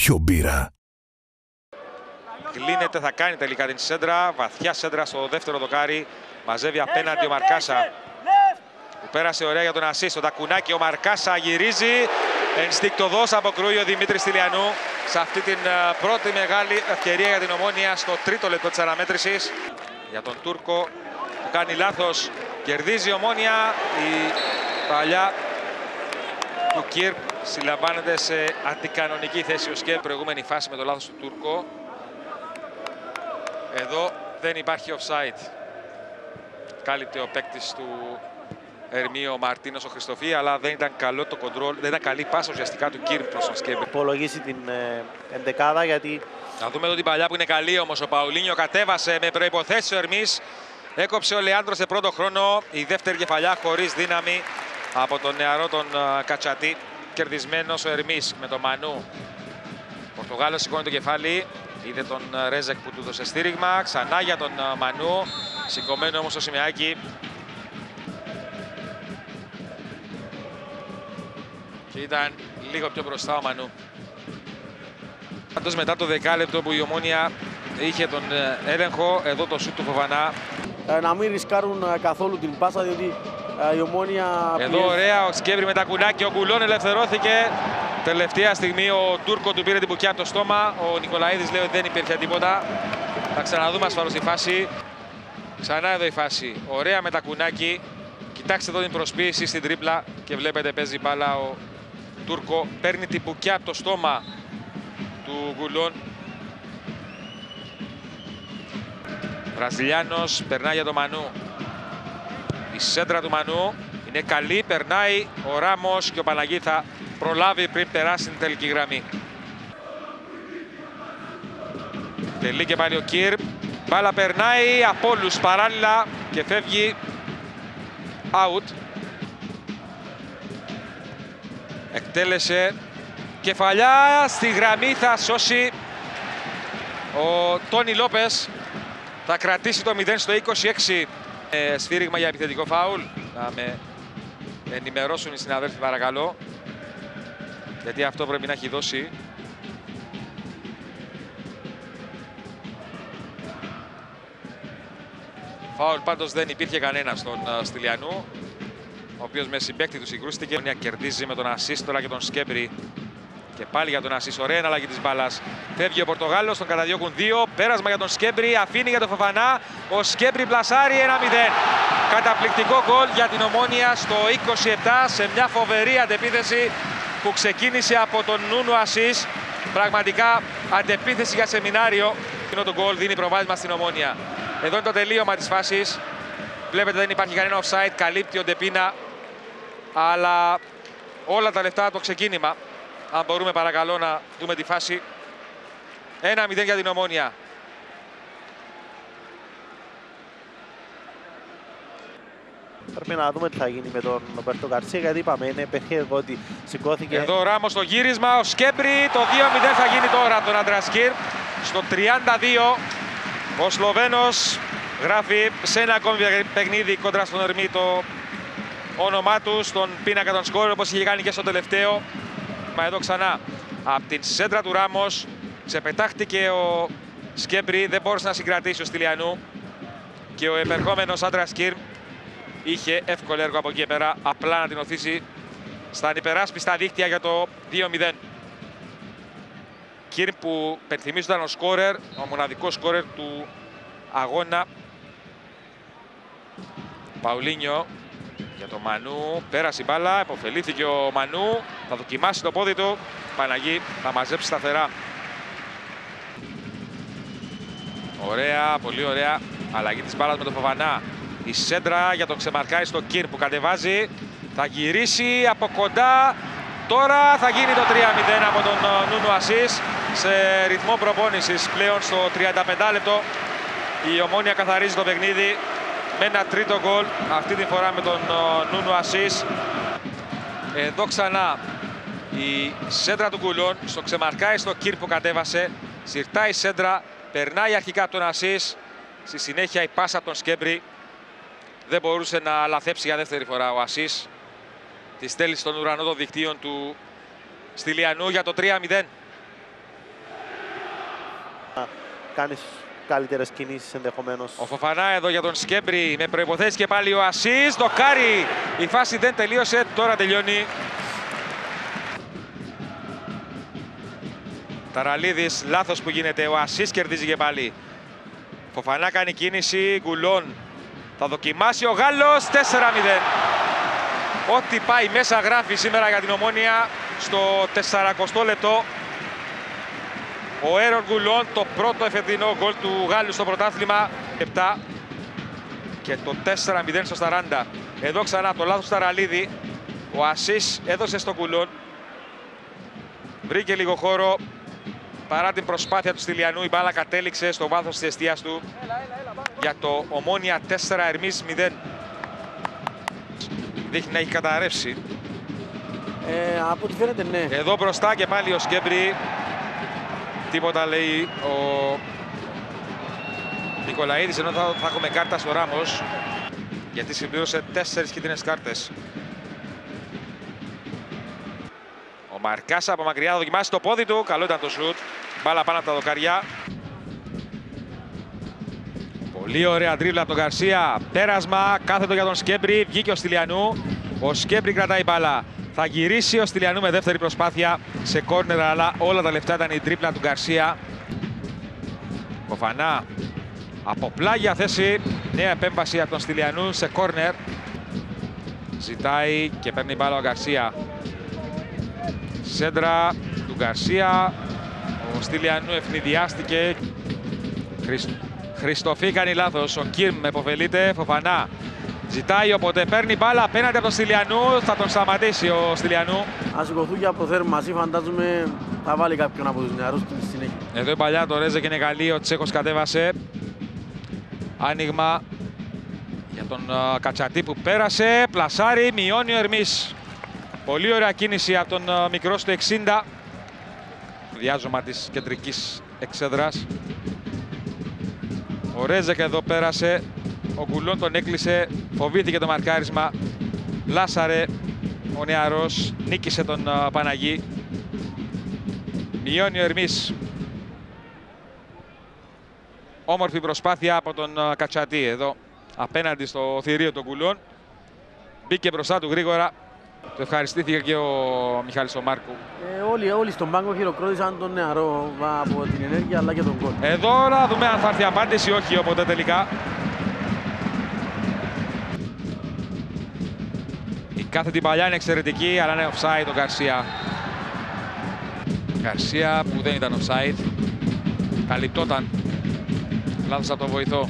πιο μπύρα. Κλείνεται, θα κάνει τελικά την σέντρα. Βαθιά σέντρα στο δεύτερο δοκάρι. Μαζεύει απέναντι ο Μαρκάσα. Που πέρασε ωραία για τον ασίστ. Ο Τακουνάκη, ο Μαρκάσα γυρίζει. Ενστικτωδώς αποκρούει ο Δημήτρης Τηλιανού σε αυτή την πρώτη μεγάλη ευκαιρία για την Ομόνοια στο τρίτο λεπτό της αναμέτρησης. Για τον Τούρκο που κάνει λάθος. Κερδίζει η Ομόνοια. Η παλιά του Κιρπ συλλαμβάνεται σε αντικανονική θέση ο Σκέπ. Προηγούμενη φάση με το λάθος του Τούρκο. Εδώ δεν υπάρχει offside. Κάλυπτε ο παίκτης του Ερμίου, ο Μαρτίνος, ο Χριστοφή, αλλά δεν ήταν καλό το κοντρόλ, δεν ήταν καλή πάσα ουσιαστικά του Κιρπ προς τον Σκέπ. Υπολογίσει την εντεκάδα γιατί... Να δούμε εδώ την παλιά που είναι καλή όμως. Ο Παουλίνιο κατέβασε με προϋποθέσεις ο Ερμής. Έκοψε ο Λεάντρο σε πρώτο χρόνο. Η δεύτερη κεφαλιά χωρίς δύναμη από τον νεαρό τον Κατσατή. Κερδισμένος ο Ερμής με τον Μανού. Ο Πορτογάλος σηκώνει το κεφάλι. Είδε τον Ρέζεκ που του δώσε στήριγμα. Ξανά για τον Μανού. Σηκωμένο όμως ο Σιμεάκη. Και ήταν λίγο πιο μπροστά ο Μανού. Πάντως μετά το δεκάλεπτο που η Ομόνοια είχε τον έλεγχο, εδώ το σούτ του Φοβανά. Να μην ρισκάρουν καθόλου την πάσα, διότι η Ομόνοια... Εδώ ωραία ο Σκέμπρη με τα κουνάκια, ο Γκουλών ελευθερώθηκε. Τελευταία στιγμή ο Τούρκο του πήρε την μπουκιά από το στόμα. Ο Νικολαίδης λέει ότι δεν υπήρχε τίποτα. Θα ξαναδούμε ασφαλώς τη φάση. Ξανά εδώ η φάση. Ωραία με τα κουνάκι. Κοιτάξτε εδώ την προσποίηση στην τρίπλα και βλέπετε παίζει μπάλα ο Τούρκο. Παίρνει την μπουκιά από το στόμα του Γκουλών. Βραζιλιάνος περνάει για τον Μανού. Η σέντρα του Μανού είναι καλή, περνάει ο Ράμος και ο Παναγί θα προλάβει πριν περάσει την τελική γραμμή. Τελεί και πάλι ο Κιρπ. Μπάλα περνάει από όλους παράλληλα και φεύγει out. Εκτέλεσε κεφαλιά, στη γραμμή θα σώσει ο Τόνι Λόπες. Θα κρατήσει το 0 στο 26. Σφύριγμα για επιθετικό φάουλ. Να με ενημερώσουν οι συναδέλφοι παρακαλώ. Γιατί αυτό πρέπει να έχει δώσει. Φάουλ πάντως δεν υπήρχε κανένα στον Στυλιανού, ο οποίος με συμπαίκτη του συγκρούστηκε. Κερδίζει με τον ασίστ τώρα και τον Σκέμπρη. Και πάλι για τον ασίστ, ωραία εναλλαγή της μπάλας. Φεύγει ο Πορτογάλος, τον καταδιώκουν δύο. Πέρασμα για τον Σκέμπρη, αφήνει για τον Φοφανά. Ο Σκέμπρη πλασάρει 1-0. Καταπληκτικό γκολ για την Ομόνοια στο 27 σε μια φοβερή αντεπίθεση που ξεκίνησε από τον Νούνου Ασίς. Πραγματικά αντεπίθεση για σεμινάριο. Το γκολ δίνει προβάδισμα στην Ομόνοια. Εδώ είναι το τελείωμα της φάσης. Βλέπετε δεν υπάρχει κανένα offside, καλύπτει ο Ντεπίνα. Αλλά όλα τα λεφτά το ξεκίνημα. Αν μπορούμε παρακαλώ να δούμε τη φάση. 1-0 για την Ομόνοια. Πρέπει να δούμε τι θα γίνει με τον Ρομπέρτο Γκαρσία, γιατί είπαμε είναι περίεργο ότι σηκώθηκε. Εδώ ο Ράμος στο γύρισμα, ο Σκέμπρη, το 2-0 θα γίνει τώρα από τον Άντρας Κιρπ. Στο 32 ο Σλοβαίνος γράφει σε ένα ακόμη παιχνίδι κόντρα στον Ερμή το όνομά του, στον πίνακα των σκόρ, όπως είχε κάνει και στο τελευταίο. Μα εδώ ξανά από την σέντρα του Ράμος ξεπετάχτηκε ο Σκέμπρη, δεν μπόρεσε να συγκρατήσει ο Στυλιανού και ο επερχόμενος Άντρας Κιρπ είχε εύκολο έργο από εκεί πέρα, απλά να την οθήσει στα ανυπεράσπιστα δίχτυα για το 2-0. Κιρπ που πενθυμίζονταν ο σκόρερ, ο μοναδικός σκόρερ του αγώνα. Παουλίνιο για τον Μανού, πέρασε η μπάλα, επωφελήθηκε ο Μανού, θα δοκιμάσει το πόδι του, Παναγί θα μαζέψει σταθερά. Ωραία, πολύ ωραία αλλαγή της μπάλας με τον Φοβανά. Η σέντρα για το ξεμαρκάρι στο Κιρπ που κατεβάζει, θα γυρίσει από κοντά. Τώρα θα γίνει το 3-0 από τον Νούνου Ασίς σε ρυθμό προπόνησης πλέον στο 35 λεπτό. Η Ομόνοια καθαρίζει το παιχνίδι με ένα τρίτο γκολ, αυτή τη φορά με τον Νούνου Ασίς. Εδώ ξανά η σέντρα του Γκουλών, στο ξεμαρκάει στο Κιρπ που κατέβασε. Συρτάει η σέντρα, περνάει αρχικά από τον Ασίς. Στη συνέχεια η πάσα από τον Σκέμπρη. Δεν μπορούσε να λαθέψει για δεύτερη φορά ο Ασίς. Τη στέλνει στον ουρανό των δικτύων του Στυλιανού για το 3-0. κάνεις καλύτερες κινήσεις ενδεχομένως. Ο Φοφανά εδώ για τον Σκέμπρη με προϋποθέσεις και πάλι ο Ασίς. Το κάρι. Η φάση δεν τελείωσε, τώρα τελειώνει. Ταραλίδης, λάθος που γίνεται. Ο Ασίς κερδίζει και πάλι. Φοφανά κάνει κίνηση. Γκουλόν θα δοκιμάσει ο Γάλλος. 4-0. Ό,τι πάει μέσα γράφει σήμερα για την Ομόνοια στο 40ο λεπτό. Ο Έρον Γκουλόν, το πρώτο εφετινό γκολ του Γάλλου στο πρωτάθλημα. 7 και το 4-0 στο 40. Εδώ ξανά το λάθος του Ταραλίδη. Ο Ασίς έδωσε στο Γκουλόν. Βρήκε λίγο χώρο. Παρά την προσπάθεια του Στυλιανού, η μπάλα κατέληξε στο βάθος της εστίας του. Για το Ομόνοια 4, Ερμής 0. Δείχνει να έχει καταρρεύσει. Από ό,τι φαίνεται, ναι. Εδώ μπροστά και πάλι ο Σκέμπρη. Τίποτα λέει ο Νικολαίδης, ενώ θα έχουμε κάρτα στο Ράμος. Γιατί συμπλήρωσε 4 κίτρινες κάρτες. Ο Μαρκάς από μακριά θα δοκιμάσει το πόδι του. Καλό ήταν το σουτ. Μπάλα πάνω από τα δοκάρια. Πολύ ωραία τρίβλα από τον Γκαρσία. Πέρασμα, κάθετο για τον Σκέμπρη. Βγήκε ο Στυλιανού. Ο Σκέμπρη κρατάει μπάλα. Θα γυρίσει ο Στυλιανού με δεύτερη προσπάθεια σε κόρνερ, αλλά όλα τα λεφτά ήταν η τρίπλα του Γκαρσία. Φοφανά από πλάγια θέση. Νέα επέμβαση από τον Στυλιανού σε κόρνερ. Ζητάει και παίρνει μπάλα ο Γκαρσία. Σέντρα του Γκαρσία. Ο Στυλιανού ευνηδιάστηκε. Χριστοφή κάνει λάθος. Ο Κίρμ επωφελείται. Φοφανά ζητάει, οπότε παίρνει μπάλα απέναντι από τον Στυλιανού. Θα τον σταματήσει ο Στυλιανού. Αν σηκωθούν και αποθέρουν μαζί, φαντάζομαι θα βάλει κάποιον από τους νεαρούς στη συνέχεια. Εδώ η παλιά το Ρέζε και είναι καλή. Ο Τσέχος κατέβασε. Άνοιγμα για τον Κατσατή που πέρασε. Πλασάρι, μειώνει ο Ερμής. Πολύ ωραία κίνηση από τον μικρό στο 60. Διάζωμα της κεντρικής εξέδρας. Ο Ρέζεκ εδώ πέρασε. Ο Γκουλόν τον έκλεισε. Φοβήθηκε το μαρκάρισμα. Λάσαρε ο νεαρός. Νίκησε τον Παναγί. Μειώνει ο Ερμής. Όμορφη προσπάθεια από τον Κατσατή εδώ. Απέναντι στο θηρίο των Γκουλόν. Μπήκε μπροστά του γρήγορα. Το ευχαριστήθηκε και ο Μιχάλης ο Μάρκου. Όλοι στον πάγκο χειροκρότησαν τον νεαρό από την ενέργεια αλλά και τον γκολ. Εδώ να δούμε αν θα έρθει απάντηση, όχι οπότε τελικά. Η κάθετη παλιά είναι εξαιρετική, αλλά είναι offside ο Γκαρσία. Γκαρσία που δεν ήταν offside. Καλυπτόταν. Λάθος από τον βοηθό.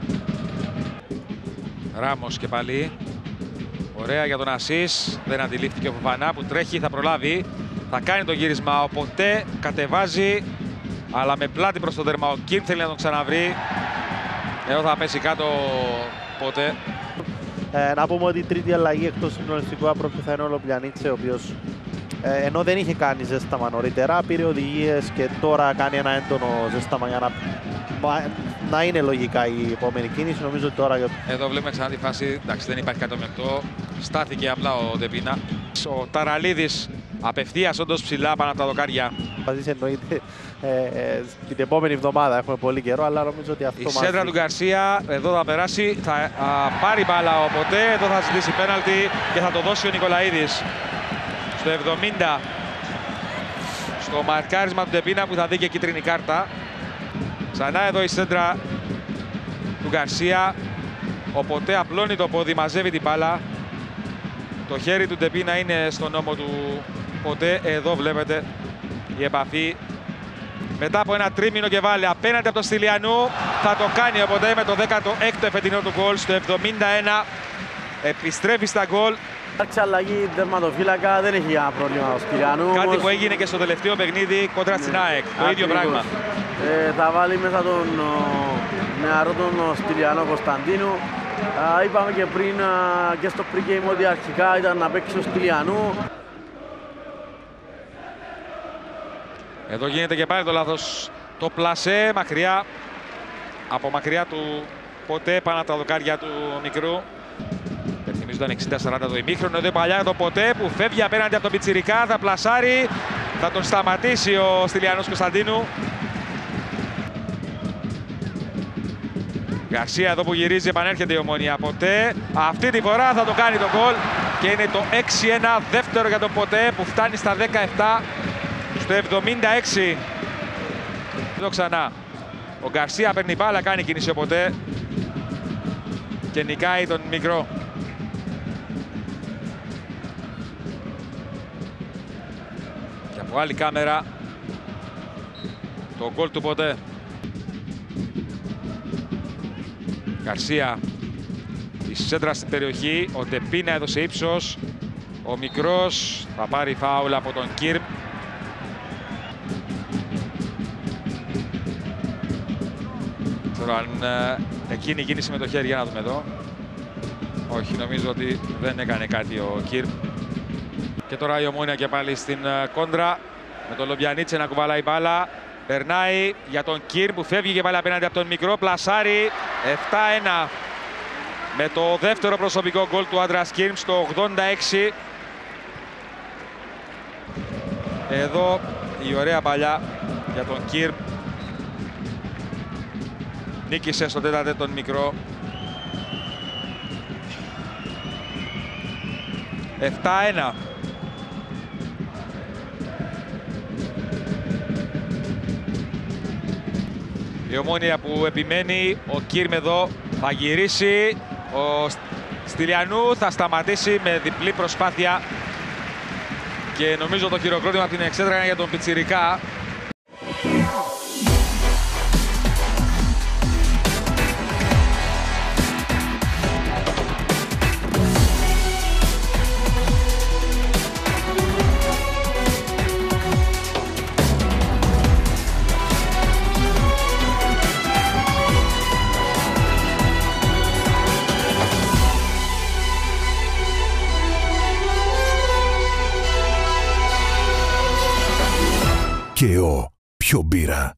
Ράμος και πάλι. Ωραία για τον Ασίς. Δεν αντιλήφθηκε ο Φοφανά που τρέχει, θα προλάβει. Θα κάνει το γύρισμα, οπότε κατεβάζει. Αλλά με πλάτη προς το δέρμα. Ο Κιν θέλει να τον ξαναβρει. Εδώ θα πέσει κάτω ποτέ. Να πούμε ότι η τρίτη αλλαγή εκτός συντονιστικού άπροπτου θα είναι ο Λοπλιανίτσε, ο οποίος ενώ δεν είχε κάνει ζέσταμα νωρίτερα, πήρε οδηγίες και τώρα κάνει ένα έντονο ζέσταμα για να είναι λογικά η επόμενη κίνηση. Νομίζω ότι τώρα... Εδώ βλέπουμε ξανά τη φάση, εντάξει δεν υπάρχει κάτι μεκτό. Στάθηκε απλά ο Ντεπίνα. Ο Ταραλίδης απευθείας όντως ψηλά πάνω από τα δοκάρια. Εννοείται την επόμενη εβδομάδα έχουμε πολύ καιρό, αλλά νομίζω ότι αυτό η σέντρα του Γκαρσία εδώ θα περάσει, θα πάρει μπάλα οπότε, εδώ θα ζητήσει πέναλτι και θα το δώσει ο Νικολαίδης. Στο 70, στο μαρκάρισμα του Ντεπίνα που θα δει και κίτρινη κάρτα. Ξανά εδώ η σέντρα του Γκαρσία, οπότε απλώνει το πόδι, μαζεύει την μπάλα. Το χέρι του Ντεπίνα είναι στον ώμο του ποτέ. Εδώ βλέπετε η επαφή. Μετά από ένα τρίμηνο και βάλει απέναντι από τον Στυλιανού. Θα το κάνει οπότε με το 16ο εφετινό του γκολ στο 71. Επιστρέφει στα γκολ. Άρχισε αλλαγή τερματοφύλακα, δεν έχει ένα πρόβλημα ο Στυλιανού. Κάτι όμως... που έγινε και στο τελευταίο παιχνίδι κόντρα στην ΑΕΚ. Το ίδιο πράγμα. Θα βάλει μέσα τον νεαρό τον Στυλιανό Κωνσταντίνου. Είπαμε και πριν και στο pre-game ότι αρχικά ήταν να παίξει ο Στυλιανού. Εδώ γίνεται και πάλι το λάθος. Το πλασέ μακριά. Από μακριά του ποτέ πάνω από τα δοκάρια του μικρού. Θυμίζω ήταν 60-40 το ημίχρονο. Εδώ παλιά το ποτέ που φεύγει απέναντι από τον πιτσιρικά. Θα πλασάρει. Θα τον σταματήσει ο Στυλιανός Κωνσταντίνου. Γκαρσία εδώ που γυρίζει, επανέρχεται η Ομόνοια. Ποτέ αυτή τη φορά θα το κάνει το γκολ και είναι το 6-1 δεύτερο για τον Ποτέ που φτάνει στα 17 στο 76. Εδώ ξανά ο Γκαρσία παίρνει μπάλα, κάνει κίνηση ο Ποτέ και νικάει τον μικρό. Και από άλλη κάμερα το γκολ του Ποτέ. Γκαρσία, η σέντρα στην περιοχή, ο Ντεπίνα έδωσε ύψος, ο μικρός θα πάρει φάουλ από τον Κίρμ. Τώρα αν εκείνη κίνηση με το χέρι, για να δούμε εδώ. Όχι, νομίζω ότι δεν έκανε κάτι ο Κίρμ. Και τώρα η Ομόνοια και πάλι στην κόντρα, με τον Λομπιανίτσε να κουβαλάει μπάλα. Περνάει για τον Κίρμ που φεύγει και πάλι απέναντι από τον μικρό, πλασάρι. 7-1 με το δεύτερο προσωπικό γκολ του Άντρας Κίρμ στο 86. Εδώ η ωραία παλιά για τον Κίρμ. Νίκησε στο τέταρτο τον μικρό. 7-1. Η Ομόνοια που επιμένει, ο Κίρμ εδώ θα γυρίσει, ο Στυλιανού θα σταματήσει με διπλή προσπάθεια και νομίζω το χειροκρότημα από την εξέδρα για τον πιτσιρικά. Και πιο μπύρα.